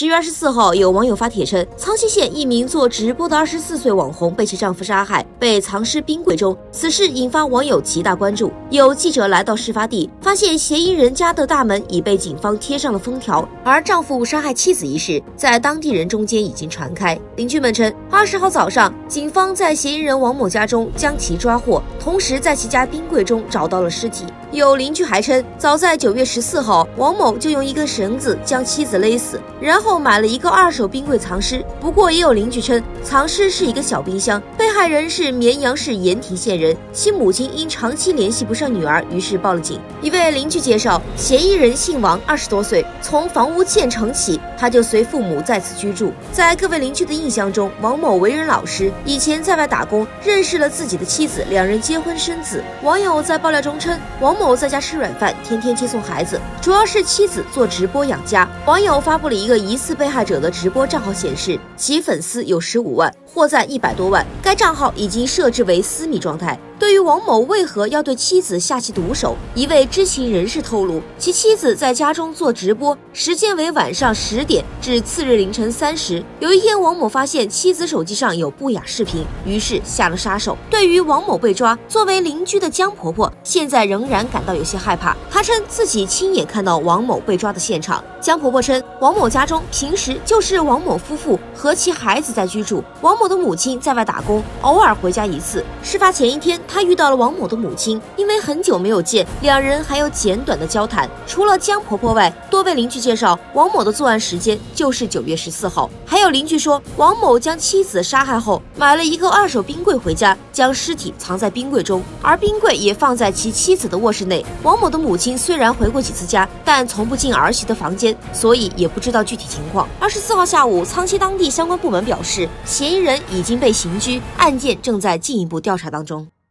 10月24号，有网友发帖称，苍溪县一名做直播的24岁网红被其丈夫杀害，被藏尸冰柜中。此事引发网友极大关注。有记者来到事发地，发现嫌疑人家的大门已被警方贴上了封条，而丈夫杀害妻子一事在当地人中间已经传开。邻居们称，20号早上，警方在嫌疑人王某家中将其抓获，同时在其家冰柜中找到了尸体。有邻居还称，早在9月14号，王某就用一根绳子将妻子勒死，然后买了一个2手冰柜藏尸。不过也有邻居称，藏尸是一个小冰箱。被害人是绵阳市盐亭县人，其母亲因长期联系不上女儿，于是报了警。一位邻居介绍，嫌疑人姓王，20多岁，从房屋建成起，他就随父母在此居住。在各位邻居的印象中，王某为人老实，以前在外打工，认识了自己的妻子，两人结婚生子。网友在爆料中称，王某在家吃软饭，天天接送孩子，主要是妻子做直播养家。网友发布了一个疑似被害者的直播账号，显示其粉丝有15万，获赞100多万，该账号已经设置为私密状态。对于王某为何要对妻子下其毒手，一位知情人士透露，其妻子在家中做直播，时间为晚上10点至次日凌晨3时。有一天，王某发现妻子手机上有不雅视频，于是下了杀手。对于王某被抓，作为邻居的江婆婆现在仍然感到有些害怕。她称自己亲眼看到王某被抓的现场。江婆婆称，王某家中平时就是王某夫妇和其孩子在居住，王某的母亲在外打工，偶尔回家一次。事发前一天，她遇到了王某的母亲，因为很久没有见，两人还有简短的交谈。除了江婆婆外，多位邻居介绍，王某的作案时间就是9月14号。还有邻居说，王某将妻子杀害后，买了一个2手冰柜回家，将尸体藏在冰柜中，而冰柜也放在其妻子的卧室内。王某的母亲虽然回过几次家，但从不进儿媳的房间，所以也不知道具体情况。24号下午，苍溪当地相关部门表示，嫌疑人已经被刑拘，案件正在进一步调查当中。